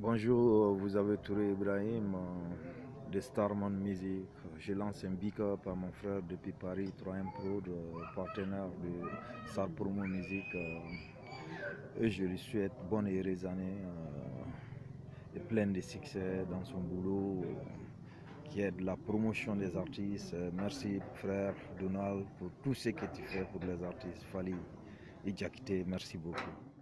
Bonjour, vous avez Touré Ibrahim de Starman Music. Je lance un big up à mon frère depuis Paris, 3M Pro, partenaire de Star Promo Music. Et je lui souhaite bonne et heureuse année et plein de succès dans son boulot qui est de la promotion des artistes. Merci frère Donald pour tout ce que tu fais pour les artistes. Fali et Diakité, merci beaucoup.